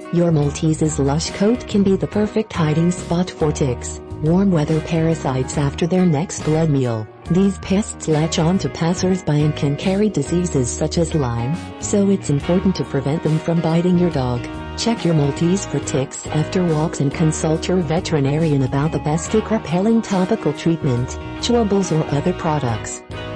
Your Maltese's lush coat can be the perfect hiding spot for ticks, warm weather parasites after their next blood meal. These pests latch on to passers-by and can carry diseases such as Lyme, so it's important to prevent them from biting your dog. Check your Maltese for ticks after walks and consult your veterinarian about the best tick-repelling topical treatment, chewables or other products.